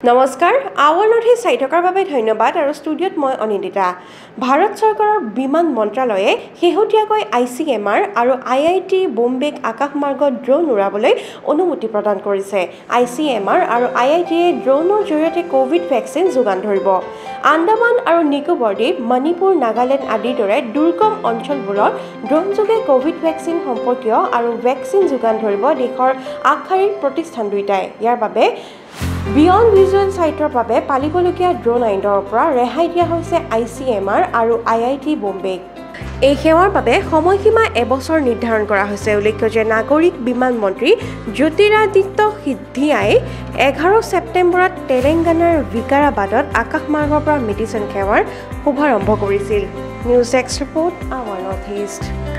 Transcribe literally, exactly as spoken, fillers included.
নমস্কাৰ hour north চাই থকাৰ বাবে ধন্যবাদ আৰু ষ্টুডিঅ'ত মই অনিন্দিতা ভাৰত চৰকাৰৰ বিমান মন্ত্ৰালয়ে শেহতীয়াকৈ আই চি এম আৰ আৰু আই আই টি বোম্বেক আকাশমাৰ্গত ড্ৰোন উৰাবলৈ অনুমতি প্ৰদান কৰিছে আই চি এম আৰ আৰু আই আই টিয়ে ড্ৰোনৰ জৰিয়তে কোভিড ভেকচিন যোগান ধৰিব আন্দামান আৰু নিকোবৰ দ্বীপ মণিপুৰ নাগালেণ্ড আদিৰ দৰে দুৰ্গম অঞ্চলবোৰত ড্ৰোনযোগে কোভিড ভেকচিন সম্পৰ্কীয় আৰু ভেকচিন যোগান ধৰিব দেশৰ আগশাৰীৰ প্ৰতিষ্ঠান দুয়োটাই ইয়াৰ বাবে বিয়ণ্ড ভিজুৱেল সাইটৰ বাবে পালিবলগীয়া ড্ৰোন আইনৰ পৰা ৰেহাই দিয়া হৈছে আই চি এম আৰ আৰু আই আই টি বোম্বেক এই সেৱাৰ বাবে সময়সীমা এবছৰ নিৰ্ধাৰণ কৰা হৈছে উল্লেখ্য যে নাগৰিক বিমান মন্ত্ৰী জ্যোতিৰাদিত্য সিদ্ধিয়াই এঘাৰ ছেপ্টেম্বৰত তেলেংগানাৰ বিকাৰাবাদত আকাশমাৰ্গৰ পৰা মেডিচিন সেৱাৰ শুভাৰম্ভ কৰিছিল news X report our North east